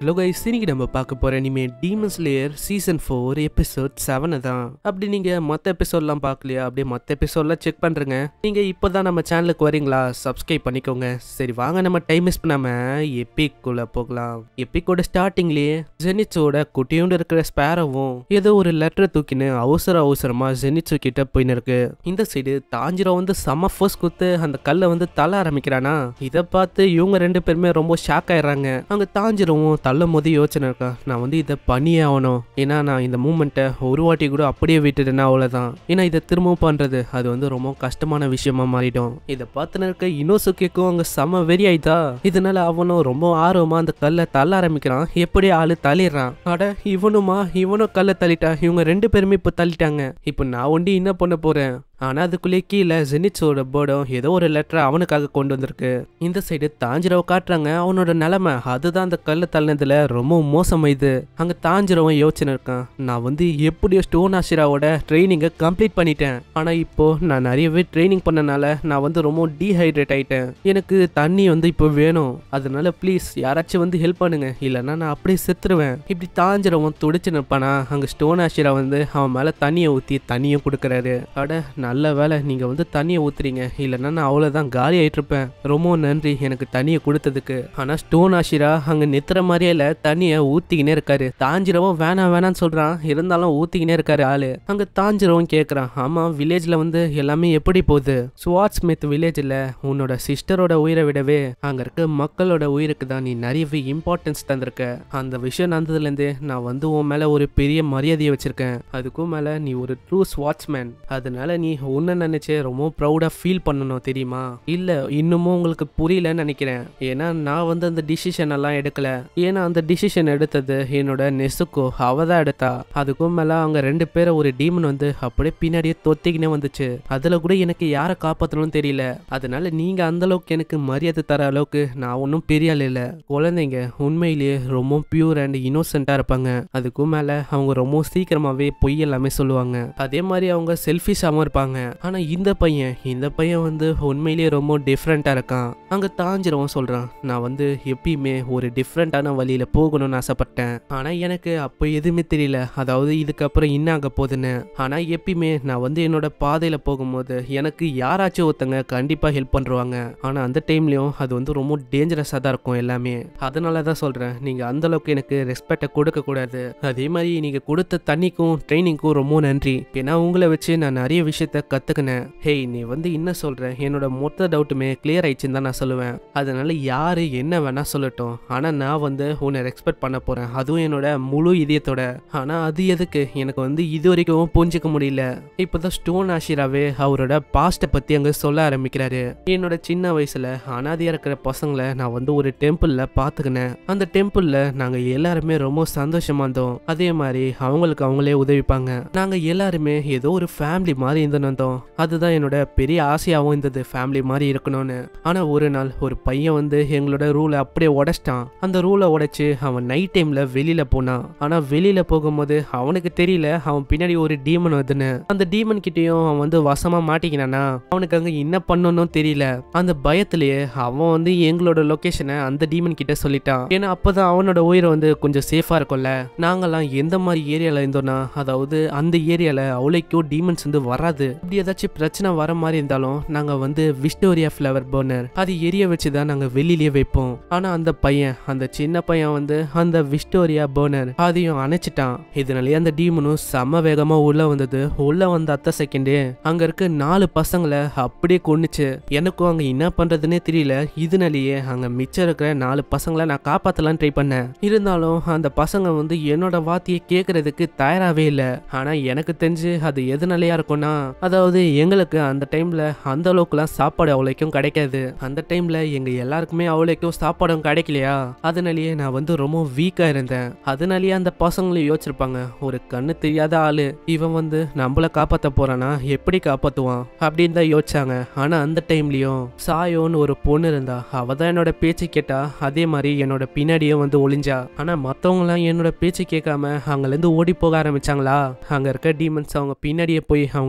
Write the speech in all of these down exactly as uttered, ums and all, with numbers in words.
Hello guys, இன்னைக்கு நம்ம பார்க்க போற anime demon slayer season four episode seven தான். அப்படி நீங்க மற்ற எபிசோட்லாம் பார்க்கலையா, அப்படியே மற்ற எபிசோட்லாம் செக் பண்றேங்க. நீங்க இப்போதான் நம்ம சேனலுக்கு வரீங்களா, சப்ஸ்கிரைப் பண்ணிக்கோங்க. சரி வாங்க, நம்ம டைம் மிஸ் பண்ணாம எபிக்குள்ள போகலாம். எபிக்கோட ஸ்டார்டிங்லயே ஜெனிச்சோட குட்டியோண்டு இருக்கிற ஸ்பேரோவும் ஏதோ ஒரு லெட்டர் தூக்கின்னு அவசர அவசரமா ஜெனிச்சோ கிட்ட போயின்னு இருக்கு. இந்த சைடு தாஞ்சிரோ வந்து செம ஃபோர்ஸ் குத்து அந்த கல்லை வந்து தள்ள ஆரம்பிக்கிறானா. இதை பார்த்து இவங்க ரெண்டு பேருமே ரொம்ப ஷாக் ஆயிடுறாங்க. அங்க தாஞ்சிரவும் தள்ளும் போது யோசனை இருக்கா, நான் வந்து இதை பண்ணியே ஆகணும். ஏன்னா நான் இந்த மூமெண்ட்டை ஒரு வாட்டி கூட அப்படியே விட்டுட்டேன்னா அவ்வளோதான். ஏன்னா இதை திரும்பவும் பண்றது அது வந்து ரொம்ப கஷ்டமான விஷயமா மாறிடும். இதை பார்த்துன்னு இருக்க இனோசுக்கேக்கும் அங்க செம வெறி ஆயிட்டா. இதனால அவனும் ரொம்ப ஆர்வமா அந்த கல்லை தள்ள ஆரம்பிக்கிறான். எப்படி ஆளு தள்ளிடுறான். அட இவனுமா, இவனும் கல்லை தள்ளிட்டா. இவங்க ரெண்டு பேருமே இப்போ தள்ளிட்டாங்க. இப்போ நான் ஒண்டி என்ன பண்ண போறேன். ஆனா அதுக்குள்ளே கீழே ஜெனிச்சோட போர்டும் ஏதோ ஒரு லெட்டரை அவனுக்காக கொண்டு வந்திருக்கு. இந்த சைடு தாஞ்சிரவை காட்டுறாங்க. அவனோட நிலைமை அதுதான் அந்த கல்லு தள்ளினதுல ரொம்ப மோசமாயுது. அங்க தாஞ்சிரவன் யோசனை இருக்கான், நான் வந்து எப்படியோ ஸ்டோன் ஆஷிராவோட ட்ரைனிங்கை கம்ப்ளீட் பண்ணிட்டேன். ஆனா இப்போ நான் நிறையவே ட்ரைனிங் பண்ணனால நான் வந்து ரொம்ப டீஹைட்ரேட் ஆயிட்டேன். எனக்கு தண்ணி வந்து இப்போ வேணும். அதனால ப்ளீஸ் யாராச்சும் வந்து ஹெல்ப் பண்ணுங்க, இல்லைன்னா நான் அப்படியே செத்துருவேன். இப்படி தாஞ்சிரவன் துடிச்சு நிற்பானா. அங்க ஸ்டோன் ஆஷிரா வந்து அவன் மேல தண்ணியை ஊத்தி தண்ணியும் கொடுக்கறாரு. அட நல்ல வேலை நீங்க வந்து தண்ணியை ஊத்துறீங்க, இல்லைன்னா நான் அவ்வளவுதான் காலி ஆயிட்டு இருப்பேன். ரொம்ப நன்றி எனக்கு தண்ணியை கொடுத்ததுக்கு. ஆனா ஸ்டோன் ஆஷிரா அங்க நித்துற மாதிரியே இல்ல, தண்ணியை ஊத்திக்கினே இருக்காரு. தாஞ்சிரவும் வேணாம் வேணான்னு சொல்றான், இருந்தாலும் ஊத்திக்கினே இருக்காரு ஆளு. அங்க தாஞ்சிரவும் கேக்குறான், ஆமா வில்லேஜ்ல வந்து எல்லாமே எப்படி போகுது? ஸ்வாட் ஸ்மித் வில்லேஜ்ல உன்னோட சிஸ்டரோட உயிரை விடவே அங்க இருக்க மக்களோட உயிருக்கு தான் நீ நிறையவே இம்பார்ட்டன்ஸ் தந்திருக்க. அந்த விஷயம் நடந்ததுல இருந்தே நான் வந்து உன் மேல ஒரு பெரிய மரியாதையை வச்சிருக்கேன். அதுக்கும் மேல நீ ஒரு ட்ரூ ஸ்வாட்ஸ்மேன். அதனால நீ உன்னை நினைச்சே ரொம்ப ப்ரௌடா ஃபீல் பண்ணணும் தெரியுமா? இல்ல இன்னமும் உங்களுக்கு புரியலன்னு நினைக்கிறேன். ஏன்னா நான் வந்து அந்த டிசிஷன் எல்லாம் எடுக்கல. ஏன்னா அந்த டிசிஷன் எடுத்தது என்னோட நெசுக்கோ, அவ தான் எடுத்தா. அதுக்கும் மேல அவங்க ரெண்டு பேரை ஒரு டீமன் வந்து அப்படியே பின்னாடியே தொத்திக்கினே வந்துச்சு. அதுல கூட எனக்கு யாரை காப்பாற்றணும்னு தெரியல. அதனால நீங்க அந்த அளவுக்கு எனக்கு மரியாதை தர அளவுக்கு நான் ஒன்றும் பெரிய ஆள் இல்லை. குழந்தைங்க உண்மையிலேயே ரொம்ப பியூர் அண்ட் இன்னோசென்ட்டா இருப்பாங்க. அதுக்கும் மேல அவங்க ரொம்ப சீக்கிரமாவே பொய் எல்லாமே சொல்லுவாங்க. அதே மாதிரி அவங்க செல்ஃபிஷாவும் இருப்பாங்க. ஆனா இந்த பையன் இந்த பையன் வந்து உண்மையிலேயே ரொம்ப டிஃப்ரெண்டா இருக்கான். அங்க தாஞ்சிரவும் சொல்றான், நான் வந்து எப்பயுமே ஒரு டிஃப்ரெண்டான வழியில போகணும்னு ஆசைப்பட்டேன். ஆனா எனக்கு அப்போ எதுவுமே தெரியல, அதாவது இதுக்கப்புறம் என்ன ஆக போகுதுன்னு. ஆனா எப்பயுமே நான் வந்து என்னோட பாதையில போகும்போது எனக்கு யாராச்சும் ஒருத்தங்க கண்டிப்பா ஹெல்ப் பண்றாங்க. ஆனா அந்த டைம்லயும் அது வந்து ரொம்ப டேஞ்சரஸா தான் இருக்கும் எல்லாமே. அதனாலதான் சொல்றேன், நீங்க அந்த அளவுக்கு எனக்கு ரெஸ்பெக்ட கொடுக்க கூடாது. அதே மாதிரி நீங்க கொடுத்த தண்ணிக்கும் ட்ரைனிங்க்கும் ரொம்ப நன்றி. ஏன்னா உங்களை வச்சு நான் நிறைய விஷயத்த கத்துக்கினேன். ஹேய் நீ வந்து என்ன சொல்ற, என்னோட மொத்த டவுட்டுமே கிளியர் ஆயிடுச்சுன்னு தான் நான் சொல்லுவேன். அதனால யாரு என்ன வேணா சொல்லட்டும், ஆனா நான் வந்து உன்னை ரெஸ்பெக்ட் பண்ண போறேன், அதுவும் என்னோட முழு இதயத்தோட. ஆனா அது எதுக்கு எனக்கு வந்து இது வரைக்கும் புரிஞ்சுக்க முடியல. இப்பதான் ஸ்டோன் ஆஷிராவே அவரோட பாஸ்ட பத்தி அங்க சொல்ல ஆரம்பிக்கிறாரு. என்னோட சின்ன வயசுல அனாதையா இருக்கிற பசங்களை நான் வந்து ஒரு டெம்பிள்ல பாத்துக்கினேன். அந்த டெம்பிள்ல நாங்க எல்லாருமே ரொம்ப சந்தோஷமா இருந்தோம். அதே மாதிரி அவங்களுக்கு அவங்களே உதவிப்பாங்க. நாங்க எல்லாருமே ஏதோ ஒரு ஃபேமிலி மாதிரி இருந்தோம். அதுதான் என்னோட பெரிய ஆசையாகவும் இருந்தது, ஃபேமிலி மாதிரி இருக்கணும்னு. ஆனா ஒரு நாள் ஒரு பையன் வந்து எங்களோட ரூலை அப்படியே உடைச்சிட்டான். அந்த ரூலை உடைச்சு அவன் நைட் டைம்ல வெளியில போனான். ஆனா வெளியில போகும்போது அவனுக்கு தெரியல அவன் பின்னாடி ஒரு டீமன் வருதுன்னு. அந்த டீமன் கிட்டயும் அவன் வந்து வசமா மாட்டிக்கினானா. அவனுக்கு அங்க என்ன பண்ணணும் தெரியல. அந்த பயத்திலேயே அவன் வந்து எங்களோட லொகேஷனை அந்த டீமன் கிட்ட சொல்லிட்டான். ஏன்னா அப்பதான் அவனோட உயிரை வந்து கொஞ்சம் சேஃபா இருக்கும்ல. நாங்கெல்லாம் எந்த மாதிரி ஏரியால இருந்தோம்னா, அதாவது அந்த ஏரியால அவ்வளோக்கும் டீமன்ஸ் வந்து வராது. அப்படி ஏதாச்சும் பிரச்சனை வர மாதிரி இருந்தாலும் நாங்க வந்து விக்டோரியா ஃபிளவர் பர்னர் அது எரிய வச்சுதான் நாங்க வெளியிலேயே வைப்போம். ஆனா அந்த பையன் அந்த சின்ன பையன் வந்து அந்த விக்டோரியா பர்னர் அதையும் அணைச்சிட்டான். இதனாலேயே அந்த டீமனும் செம வேகமா உள்ள வந்தது. உள்ள வந்த அத்த செகண்டே அங்க இருக்க நாலு பசங்களை அப்படியே கொன்னுச்சு. எனக்கும் அங்க என்ன பண்றதுன்னே தெரியல. இதனாலேயே அங்க மிச்சம் இருக்கிற நாலு பசங்களை நான் காப்பாத்தலாம் ட்ரை பண்ணேன். இருந்தாலும் அந்த பசங்க வந்து என்னோட வார்த்தையை கேட்கறதுக்கு தயாராகவே இல்லை. ஆனா எனக்கு தெரிஞ்சு அது எதனாலயா இருக்கும்னா, அதாவது எங்களுக்கு அந்த டைம்ல அந்த அளவுக்குலாம் சாப்பாடு அவ்வளோக்கும் கிடைக்காது. அந்த டைம்ல எங்க எல்லாருக்குமே அவ்வளோக்கும் சாப்பாடும் கிடைக்கலையா. அதனாலேயே நான் வந்து ரொம்ப வீக்கா இருந்தேன். அதனாலேயே அந்த பசங்களும் யோசிச்சிருப்பாங்க, ஒரு கண்ணு தெரியாத ஆளு இவன் வந்து நம்மள காப்பாத்த போறானா, எப்படி காப்பாத்துவான் அப்படின்னு தான் யோசிச்சாங்க. ஆனா அந்த டைம்லயும் சாயோன்னு ஒரு பொண்ணு இருந்தா, அவ தான் என்னோட பேச்சு கேட்டா. அதே மாதிரி என்னோட பின்னாடியே வந்து ஒளிஞ்சா. ஆனா மத்தவங்க எல்லாம் என்னோட பேச்சு கேட்காம அங்க இருந்து ஓடி போக ஆரம்பிச்சாங்களா. அங்க இருக்க டீமன்ஸ் அவங்க பின்னாடியே போய் அவங்க எல்லாரும்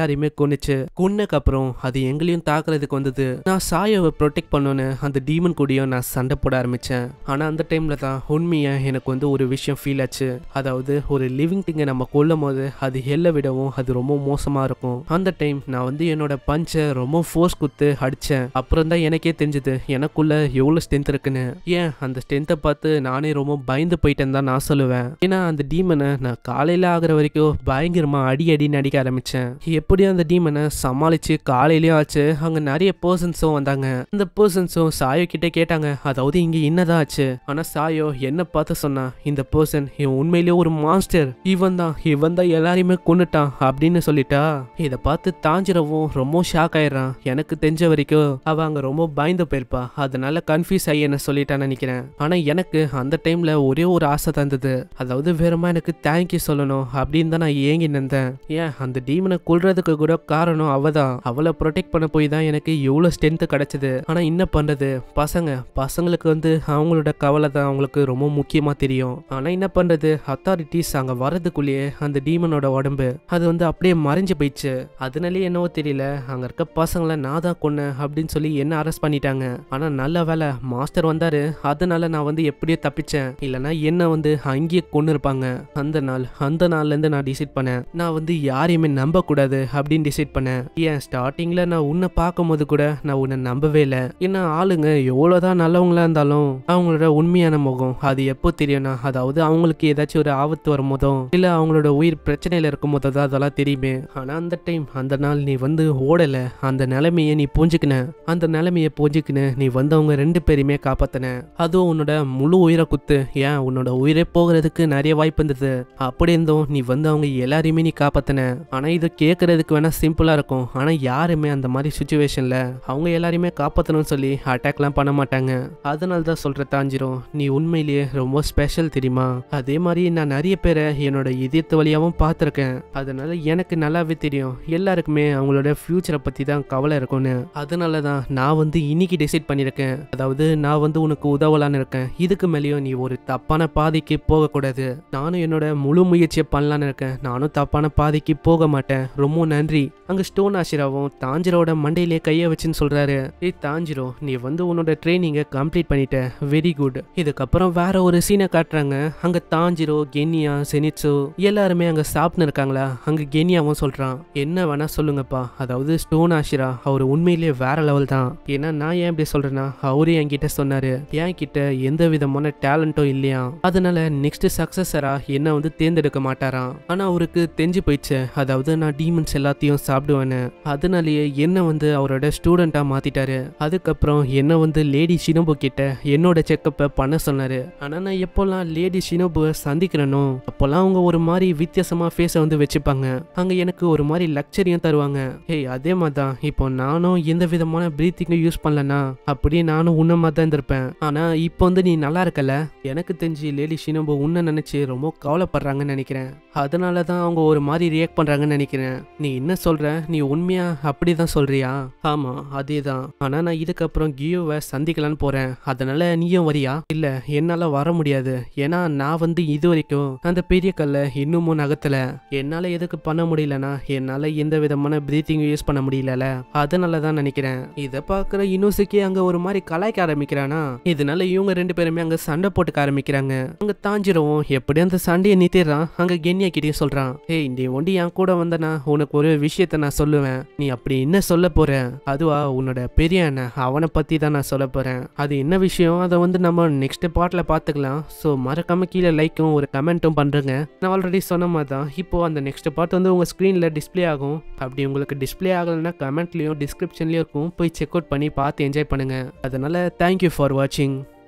எல்லாரையுமே கொன்னுச்சு. கொன்னக்கு அப்புறம் அது எங்களையும் தாக்குறதுக்கு வந்தது. நான் சாயோவை ப்ரொடெக்ட் பண்ணோன்னு அந்த டீமன் கூடயும் நான் சண்டை போட ஆரம்பிச்சேன். ஆனா அந்த டைம்ல தான் உண்மையா எனக்கு வந்து ஒரு விஷயம் ஃபீல் ஆச்சு. அதாவது ஒரு லிவிங் திங்கை நம்ம கொல்லும் போது அது ஹெல்லை விடவும் அது ரொம்ப மோசமா இருக்கும். அந்த டைம் நான் வந்து என்னோட பஞ்சை ரொம்ப ஃபோர்ஸ் குத்து அடிச்சேன். அப்புறம் தான் எனக்கே தெரிஞ்சது எனக்குள்ள எவ்வளவு ஸ்ட்ரென்த் இருக்குன்னு. ஏன் அந்த ஸ்ட்ரென்த்தை பார்த்து நானே ரொம்ப பயந்து போயிட்டேன்னு தான் நான் சொல்லுவேன். ஏன்னா அந்த டீமனை நான் காலையில ஆகிற வரைக்கும் பயங்கரமா அடி அடின்னு அடிக்க ஆரம்பிச்சேன். எப்படியும் அந்த டீமனை சமாளிச்சு காலையிலயும் ஆச்சு. அங்க நிறைய பர்சன்ஸும் வந்தாங்க. அந்த பர்சன்ஸும் சாயோ கிட்ட கேட்டாங்க, அதாவது இங்க என்னதான் ஆச்சு. ஆனா சாயோ என்ன பார்த்து சொன்னா, இந்த பர்சன் இவன் உண்மையிலேயே ஒரு மாஸ்டர், இவன் தான் இவன் தான் எல்லாரையுமே கொன்னுட்டான் அப்படின்னு சொல்லிட்டா. இதை பார்த்து தாஞ்சிரவும் ரொம்ப ஷாக் ஆயிடுறான். எனக்கு தெரிஞ்ச வரைக்கும் அவ அங்க ரொம்ப பயந்து போயிருப்பா. அதனால கன்ஃபியூஸ் ஆகி என்ன சொல்லிட்டான்னு நினைக்கிறேன். ஆனா எனக்கு அந்த டைம்ல ஒரே ஒரு ஆசை தந்தது, அதாவது வேறமா எனக்கு தேங்க்யூ சொல்லணும் அப்படின்னு தான் நான் ஏங்கி நின்றேன். ஏன் அந்த டீமனை கொல்றதுக்கு கூட காரணம் அவதான். அவளை ப்ரொடெக்ட் பண்ண போய் தான் எனக்கு எவ்வளவு ஸ்ட்ரென்த் கிடைச்சது. ஆனா என்ன பண்றது, பசங்க பசங்களுக்கு வந்து அவங்களோட கவலை தான் அவங்களுக்கு ரொம்ப முக்கியமா தெரியும். ஆனா என்ன பண்றது, அத்தாரிட்டிஸ் அங்க வரதுக்குள்ளேயே அந்த டீமனோட உடம்பு அது வந்து அப்படியே மறைஞ்சு போயிடுச்சு. அதனாலே என்னவோ தெரியல, அங்க இருக்க பசங்களை நான் தான் கொன்னேன் அப்படின்னு சொல்லி என்ன அரெஸ்ட் பண்ணிட்டாங்க. ஆனா நல்ல வேலை மாஸ்டர் வந்தாரு. அதனால நான் வந்து எப்படியோ தப்பிச்சேன். இல்லைன்னா என்ன வந்து அங்கேயே கொண்டு இருப்பாங்க. அந்த நாள் அந்த நாள்ல இருந்து நான் டிசைட் பண்ணேன், நான் வந்து யாரையுமே நம்ப கூடாது அப்படின்னு டிசைட் பண்ணேன். ஏன் ஸ்டார்டிங்ல நான் உன்னை பார்க்கும் போது கூட நான் உன்னை நம்பவே இல்லை. ஏன்னா ஆளுங்க எவ்வளவுதான் நல்லவங்களா இருந்தாலும் அவங்களோட உண்மையான முகம் அது எப்போ தெரியும்னா, அதாவது அவங்களுக்கு ஏதாச்சும் ஒரு ஆபத்து வரும் போதும் இல்ல அவங்களோட உயிர் பிரச்சனையில இருக்கும் போது தான் அதெல்லாம் தெரியுமே. ஆனா அந்த டைம் அந்த நாள் நீ வந்து ஓடல, அந்த நிலைமையை நீ புரிஞ்சுக்கின. அந்த நிலைமையை புரிஞ்சுக்கின நீ வந்து அவங்க ரெண்டு பேரையுமே காப்பாத்தின. அதுவும் உன்னோட முழு உயிரை குத்து. ஏன் உன்னோட உயிரை போகிறதுக்கு நிறைய வாய்ப்பு இருந்தது. அப்படி இருந்தும் நீ வந்து அவங்க எல்லாரையுமே நீ காப்பாத்தின. ஆனா இது கேட்கறதுக்கு வேணா சிம்பிளா இருக்கும். ஆனா யாருமே அந்த மாதிரி சுச்சுவேஷன்ல அவங்க எல்லாரையுமே காப்பாத்தணும்னு சொல்லி அட்டாக்லாம் பண்ண மாட்டாங்க. அதனால தான் சொல்ற தாஞ்சிரும், நீ உண்மையிலேயே ரொம்ப ஸ்பெஷல் தெரியுமா. அதே மாதிரி நான் நிறைய பேரை என்னோட இதயத்து வழியாவும் பார்த்துருக்கேன். அதனால எனக்கு நல்லாவே தெரியும் எல்லாருக்குமே அவங்களோட ஃபியூச்சரை பத்தி தான் கவலை இருக்கும்னு. அதனால தான் நான் வந்து இன்னைக்கு டிசைட் பண்ணியிருக்கேன், அதாவது நான் வந்து உனக்கு உதவலான்னு இருக்கேன். இதுக்கு மேலேயும் நீ ஒரு தப்பான பாதைக்கு போகக்கூடாது. நானும் என்னோட முழு முயற்சியை பண்ணலான்னு இருக்கேன். நானும் தப்பான பாதைக்கு போக மாட்டேன். ரொம்ப நன்றி. அங்க ஸ்டோன் ஆஷிராவும் தாஞ்சிரோட மண்டையிலே கைய வச்சுன்னு சொல்றாரு, ஏய் தாஞ்சிரோ, நீ வந்து உன்னோட ட்ரைனிங்கை கம்ப்ளீட் பண்ணிட்ட, வெரி குட். இதுக்கப்புறம் வேற ஒரு சீனை காட்டுறாங்க. அங்க தாஞ்சிரோ, கென்யா, செனிட்சு எல்லாருமே அங்க சாப்பிட்டு இருக்காங்களா. அங்க கென்யாவும் சொல்றான், என்ன வேணா சொல்லுங்கப்பா, அதாவது ஸ்டோன் ஆஷிரா அவர் உண்மையிலேயே வேற லெவல் தான். ஏன்னா நான் ஏன் இப்படி சொல்றேன்னா, அவரே என்கிட்ட சொன்னாரு என் கிட்ட எந்த விதமான டேலண்டும் இல்லையா, அதனால நெக்ஸ்ட் சக்சஸரா என்ன வந்து தேர்ந்தெடுக்க மாட்டாராம். ஆனா அவருக்கு தெரிஞ்சு போயிடுச்சு, அதாவது நான் டீமன்ஸ் எல்லாத்தையும் சாப்பிடுவேன்னு. அதனாலேயே என்ன வந்து அவரோட ஸ்டூடெண்டா மாத்திட்டாரு. அதுக்கப்புறம் என்ன வந்து லேடி ஷினோபு கிட்ட என்னோட செக்கப்பை பண்ண சொன்னாரு. ஆனா நான் எப்போல்லாம் லேடி ஷினோபுவை சந்திக்கிறனோ அப்போல்லாம் அவங்க ஒரு மாதிரி வித்தியாசமா ஃபேஸை வந்து வச்சுப்பாங்க. அங்க எனக்கு ஒரு மாதிரி லக்ஸரியும் தருவாங்க. ஏய் அதே மாதிரி தான் இப்போ நானும் எந்த விதமான பிரீத்திங்கும் யூஸ் பண்ணலனா அப்படியே நானும் உன்ன மாதிரி தான் இருந்திருப்பேன். ஆனா இப்போ வந்து நீ நல்லா இருக்கல. எனக்கு தெரிஞ்சு லேடி ஷினோபு உன்னை நினைச்சு ரொம்ப கவலைப்படுறாங்கன்னு நினைக்கிறேன். அதனால தான் அவங்க ஒரு மாதிரி ரியாக்ட் பண்றாங்கன்னு நினைக்கிறேன். நீ என்ன சொல்ற, நீ உண்மையா அப்படிதான் சொல்றியா? ஆமா அதே தான். ஆனா நான் இதுக்கப்புறம் கியோவை சந்திக்கலான்னு போறேன். அதனால நீயும் வரியா? இல்ல என்னால வர முடியாது. ஏன்னா நான் வந்து இது வரைக்கும் அந்த பெரிய கல்லை இன்னமும் நகத்துல. என்னால எதுக்கு பண்ண முடியலனா, என்னால எந்த விதமான பிரீத்திங் யூஸ் பண்ண முடியல. அதனால தான் நினைக்கிறேன். இதை பாக்குற இனோசுக்கி அங்க ஒரு மாதிரி கலாய்க்க ஆரம்பிக்கிறானா. இதனால இவங்க ரெண்டு பேருமே அங்க சண்டை போட்டுக்க ஆரம்பிக்கிறாங்க. அங்க தாஞ்சிரவும் எப்படி அந்த சண்டையை நிறுத்திடுறான். அங்க கென்யா கிட்டே சொல்றான், ஏய் நீ ஒண்டி என் கூட வந்தனா உனக்கு ஒரு விஷயத்த நான் சொல்லுவேன். நீ அப்படி என்ன சொல்ல போற? அதுவா உன்னோட பெரிய அண்ணன், அவனை பத்தி தான் நான் சொல்ல போறேன். அது என்ன விஷயம் அதை வந்து நம்ம நெக்ஸ்ட் பார்ட்ல பாத்துக்கலாம். ஸோ மறக்காம கீழே லைக்கும் ஒரு கமெண்ட்டும் பண்றேங்க. நான் ஆல்ரெடி சொன்ன மாதிரி தான் இப்போ அந்த நெக்ஸ்ட் பார்ட் வந்து உங்க ஸ்கிரீன்ல டிஸ்பிளே ஆகும். அப்படி உங்களுக்கு டிஸ்பிளே ஆகலைன்னா கமெண்ட்லயும் டிஸ்கிரிப்ஷன்லயும் இருக்கும், போய் செக் அவுட் பண்ணி பார்த்து என்ஜாய் பண்ணுங்க. அதனால தேங்க்யூ ஃபார் வாட்சிங்.